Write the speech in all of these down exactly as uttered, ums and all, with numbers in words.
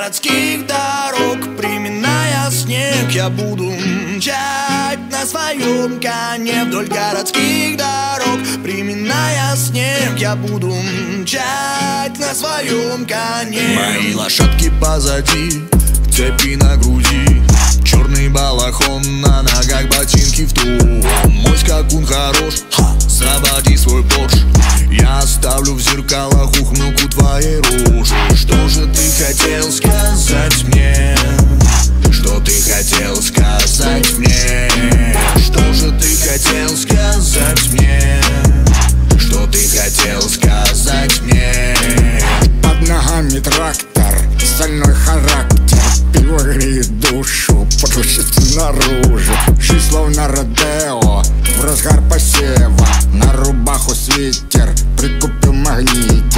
городских дорог, приминая снег, я буду мчать на своем коне вдоль городских дорог, приминая снег, я буду мчать на своем коне. Мои лошадки позади, цепи на груди, черный балахон, на ногах ботинки в тон. Мой скакун хорош, ха, заводи свой Порш. Я оставлю в зеркалах ухмылку твоей рожи. Что же ты хотел сказать мне? Что ты хотел сказать мне? Что же ты хотел сказать мне? Что ты хотел сказать мне? Под ногами трактор, стальной характер, пиво греет душу, просится наружу. Жизнь словно Родео, в разгар посева, на рубаху свитер, прикупил в магните.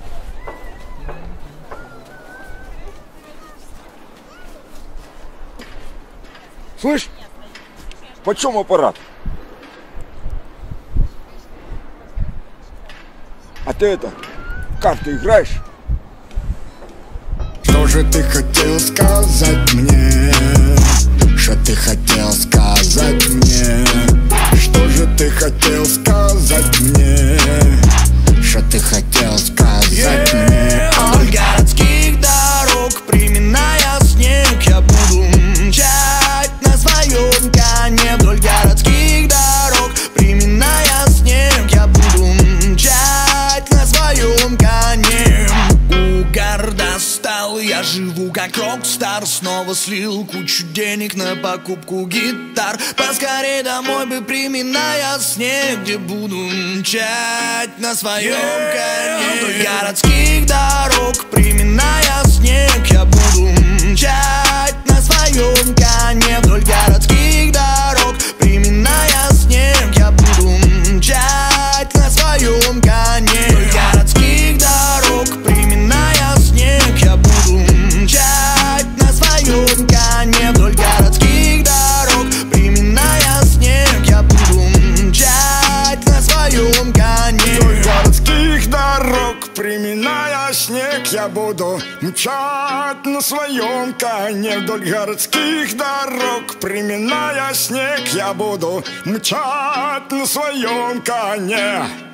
Слышь, почем аппарат? А ты это, в карты играешь? Что же ты хотел сказать мне? Что ты хотел сказать мне? Что же ты хотел сказать мне? Что ты хотел сказать мне? Вдоль городских дорог, приминая снег, я буду мчать на своем коне вдоль городских дорог, приминая снег, я буду мчать на своем коне. Угар достал, я живу как рок-стар, снова слил кучу денег на покупку гитар. Поскорей домой бы, приминая снег, где буду мчать на своем коне вдоль городских дорог, приминая снег, я буду мчать на своем коне вдоль городских дорог, приминая снег, я буду мчать на своем коне вдоль городских дорог, приминая снег, я буду мчать на своем коне вдоль городских дорог, приминая снег, я буду мчать на своем коне вдоль городских дорог, приминая снег, я буду мчать на своем коне вдоль городских дорог, приминая снег, я буду мчать на своем коне.